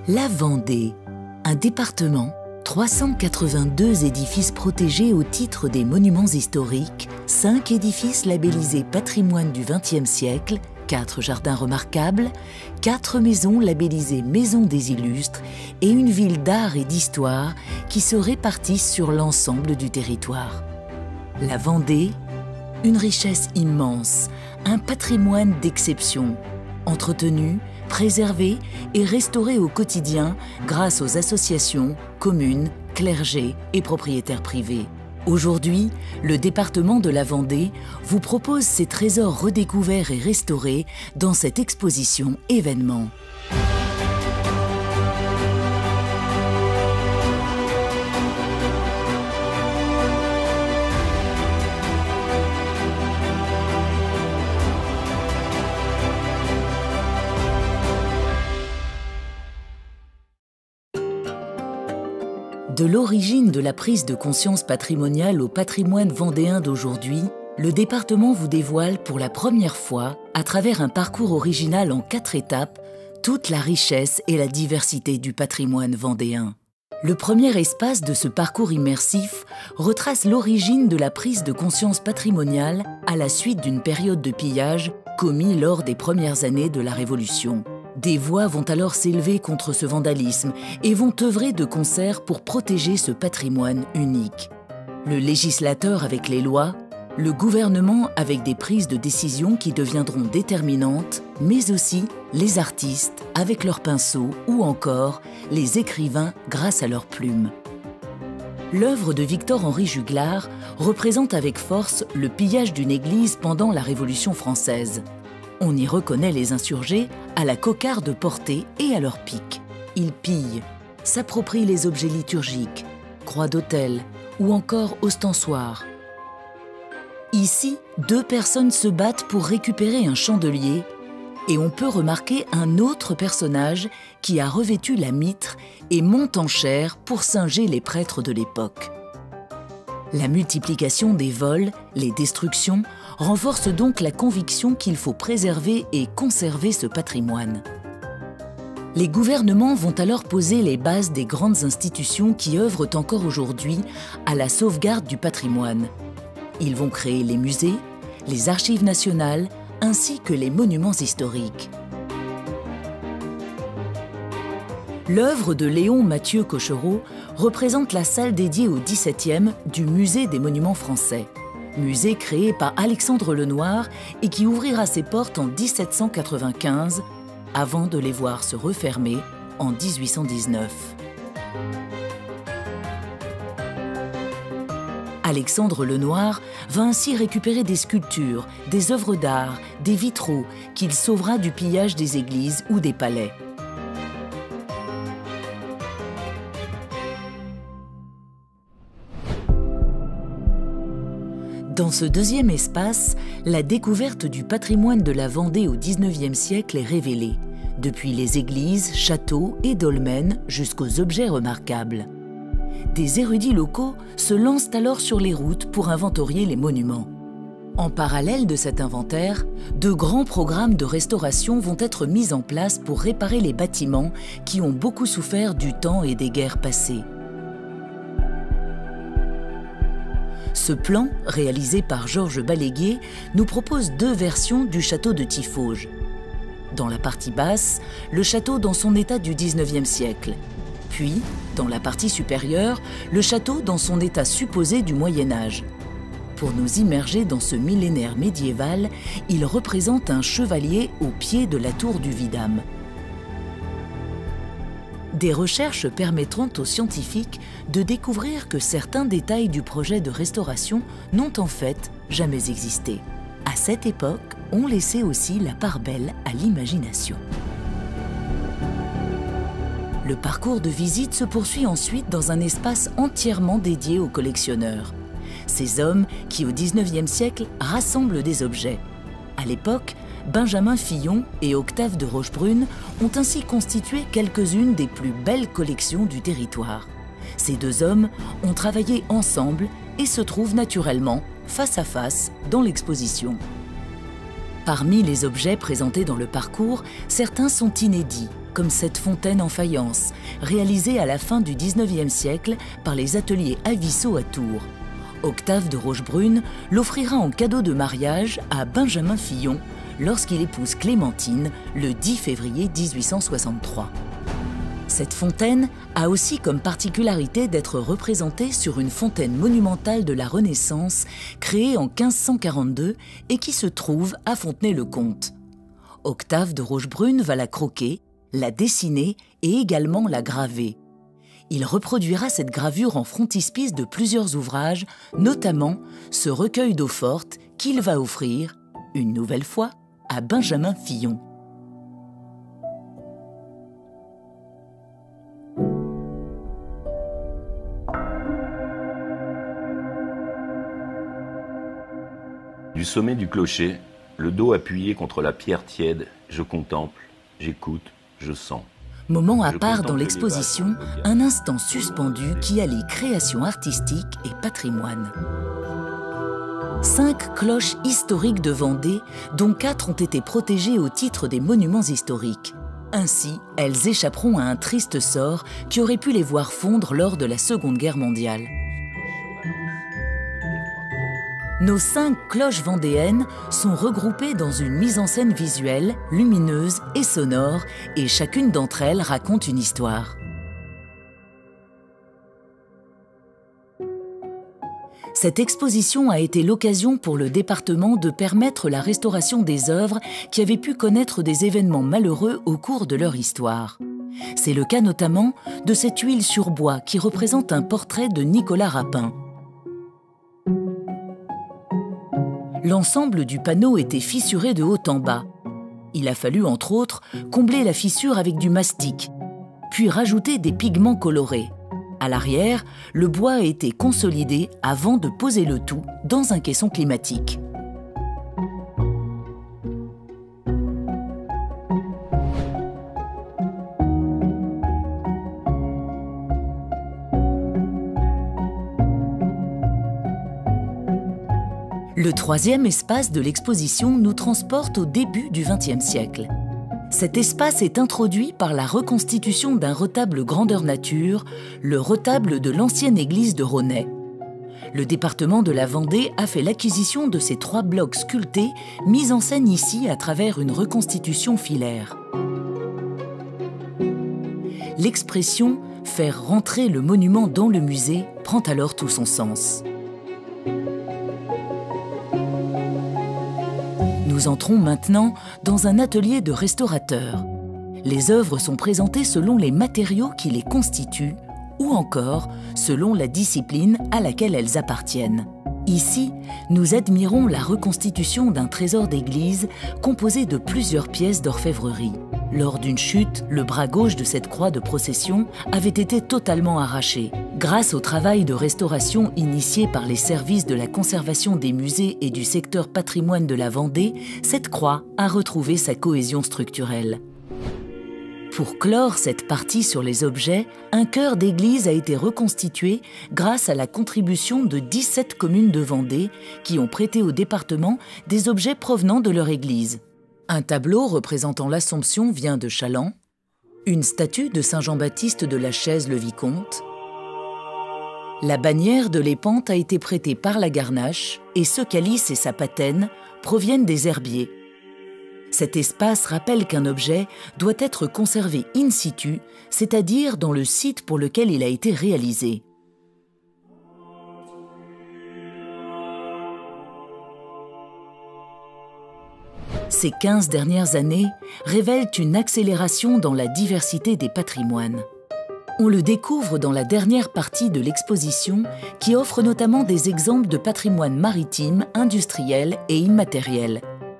La Vendée, un département, 382 édifices protégés au titre des monuments historiques, 5 édifices labellisés patrimoine du XXe siècle, 4 jardins remarquables, 4 maisons labellisées Maison des Illustres et une ville d'art et d'histoire qui se répartissent sur l'ensemble du territoire. La Vendée, une richesse immense, un patrimoine d'exception, entretenu, préservé et restauré au quotidien grâce aux associations, communes, clergés et propriétaires privés. Aujourd'hui, le département de la Vendée vous propose ces trésors redécouverts et restaurés dans cette exposition événement. De l'origine de la prise de conscience patrimoniale au patrimoine vendéen d'aujourd'hui, le département vous dévoile pour la première fois, à travers un parcours original en 4 étapes, toute la richesse et la diversité du patrimoine vendéen. Le premier espace de ce parcours immersif retrace l'origine de la prise de conscience patrimoniale à la suite d'une période de pillage commis lors des premières années de la Révolution. Des voix vont alors s'élever contre ce vandalisme et vont œuvrer de concert pour protéger ce patrimoine unique. Le législateur avec les lois, le gouvernement avec des prises de décision qui deviendront déterminantes, mais aussi les artistes avec leurs pinceaux ou encore les écrivains grâce à leurs plumes. L'œuvre de Victor-Henri Juglar représente avec force le pillage d'une église pendant la Révolution française. On y reconnaît les insurgés à la cocarde portée et à leur pique. Ils pillent, s'approprient les objets liturgiques, croix d'autel ou encore ostensoirs. Ici, 2 personnes se battent pour récupérer un chandelier et on peut remarquer un autre personnage qui a revêtu la mitre et monte en chair pour singer les prêtres de l'époque. La multiplication des vols, les destructions, renforce donc la conviction qu'il faut préserver et conserver ce patrimoine. Les gouvernements vont alors poser les bases des grandes institutions qui œuvrent encore aujourd'hui à la sauvegarde du patrimoine. Ils vont créer les musées, les archives nationales, ainsi que les monuments historiques. L'œuvre de Léon Mathieu Cochereau représente la salle dédiée au XVIIe du Musée des Monuments Français, musée créé par Alexandre Lenoir et qui ouvrira ses portes en 1795, avant de les voir se refermer en 1819. Alexandre Lenoir va ainsi récupérer des sculptures, des œuvres d'art, des vitraux qu'il sauvera du pillage des églises ou des palais. Dans ce deuxième espace, la découverte du patrimoine de la Vendée au XIXe siècle est révélée, depuis les églises, châteaux et dolmens jusqu'aux objets remarquables. Des érudits locaux se lancent alors sur les routes pour inventorier les monuments. En parallèle de cet inventaire, de grands programmes de restauration vont être mis en place pour réparer les bâtiments qui ont beaucoup souffert du temps et des guerres passées. Ce plan, réalisé par Georges Baléguier, nous propose 2 versions du château de Tiffauges. Dans la partie basse, le château dans son état du XIXe siècle. Puis, dans la partie supérieure, le château dans son état supposé du Moyen Âge. Pour nous immerger dans ce millénaire médiéval, il représente un chevalier au pied de la tour du Vidame. Des recherches permettront aux scientifiques de découvrir que certains détails du projet de restauration n'ont en fait jamais existé. À cette époque, on laissait aussi la part belle à l'imagination. Le parcours de visite se poursuit ensuite dans un espace entièrement dédié aux collectionneurs. Ces hommes qui, au XIXe siècle, rassemblent des objets. À l'époque, Benjamin Fillon et Octave de Rochebrune ont ainsi constitué quelques-unes des plus belles collections du territoire. Ces 2 hommes ont travaillé ensemble et se trouvent naturellement face à face dans l'exposition. Parmi les objets présentés dans le parcours, certains sont inédits, comme cette fontaine en faïence, réalisée à la fin du XIXe siècle par les ateliers Avisso à Tours. Octave de Rochebrune l'offrira en cadeau de mariage à Benjamin Fillon lorsqu'il épouse Clémentine le 10 février 1863. Cette fontaine a aussi comme particularité d'être représentée sur une fontaine monumentale de la Renaissance créée en 1542 et qui se trouve à Fontenay-le-Comte. Octave de Rochebrune va la croquer, la dessiner et également la graver. Il reproduira cette gravure en frontispice de plusieurs ouvrages, notamment ce recueil d'eau-forte qu'il va offrir, une nouvelle fois, à Benjamin Fillon. Du sommet du clocher, le dos appuyé contre la pierre tiède, je contemple, j'écoute, je sens. Moment à part dans l'exposition, un instant suspendu qui allie création artistique et patrimoine. 5 cloches historiques de Vendée, dont 4 ont été protégées au titre des monuments historiques. Ainsi, elles échapperont à un triste sort qui aurait pu les voir fondre lors de la Seconde Guerre mondiale. Nos 5 cloches vendéennes sont regroupées dans une mise en scène visuelle, lumineuse et sonore, et chacune d'entre elles raconte une histoire. Cette exposition a été l'occasion pour le département de permettre la restauration des œuvres qui avaient pu connaître des événements malheureux au cours de leur histoire. C'est le cas notamment de cette huile sur bois qui représente un portrait de Nicolas Rapin. L'ensemble du panneau était fissuré de haut en bas. Il a fallu, entre autres, combler la fissure avec du mastic, puis rajouter des pigments colorés. À l'arrière, le bois a été consolidé avant de poser le tout dans un caisson climatique. Le troisième espace de l'exposition nous transporte au début du XXe siècle. Cet espace est introduit par la reconstitution d'un retable grandeur nature, le retable de l'ancienne église de Ronay. Le département de la Vendée a fait l'acquisition de ces 3 blocs sculptés, mis en scène ici à travers une reconstitution filaire. L'expression « faire rentrer le monument dans le musée » prend alors tout son sens. Nous entrons maintenant dans un atelier de restaurateur. Les œuvres sont présentées selon les matériaux qui les constituent ou encore selon la discipline à laquelle elles appartiennent. Ici, nous admirons la reconstitution d'un trésor d'église composé de plusieurs pièces d'orfèvrerie. Lors d'une chute, le bras gauche de cette croix de procession avait été totalement arraché. Grâce au travail de restauration initié par les services de la conservation des musées et du secteur patrimoine de la Vendée, cette croix a retrouvé sa cohésion structurelle. Pour clore cette partie sur les objets, un chœur d'église a été reconstitué grâce à la contribution de 17 communes de Vendée qui ont prêté au département des objets provenant de leur église. Un tableau représentant l'Assomption vient de Chaland, une statue de Saint Jean-Baptiste de la Chaise-le-Vicomte. La bannière de l'Épante a été prêtée par la Garnache et ce calice et sa patène proviennent des Herbiers. Cet espace rappelle qu'un objet doit être conservé in situ, c'est-à-dire dans le site pour lequel il a été réalisé. Ces 15 dernières années révèlent une accélération dans la diversité des patrimoines. On le découvre dans la dernière partie de l'exposition qui offre notamment des exemples de patrimoine maritime, industriel et immatériel.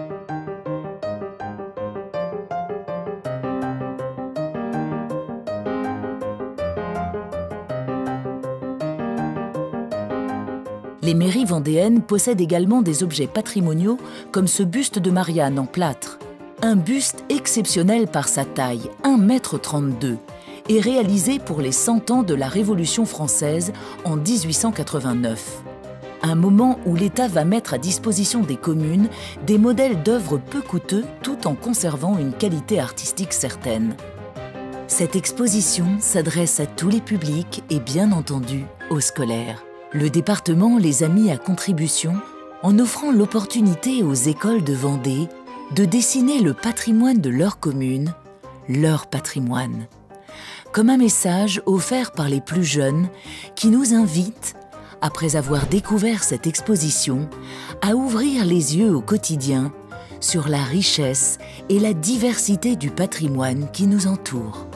Les mairies vendéennes possèdent également des objets patrimoniaux comme ce buste de Marianne en plâtre. Un buste exceptionnel par sa taille, 1,32 m, et réalisé pour les 100 ans de la Révolution française en 1889. Un moment où l'État va mettre à disposition des communes des modèles d'œuvres peu coûteux tout en conservant une qualité artistique certaine. Cette exposition s'adresse à tous les publics et bien entendu aux scolaires. Le département les a mis à contribution en offrant l'opportunité aux écoles de Vendée de dessiner le patrimoine de leur commune, leur patrimoine, comme un message offert par les plus jeunes qui nous invitent, après avoir découvert cette exposition, à ouvrir les yeux au quotidien sur la richesse et la diversité du patrimoine qui nous entoure.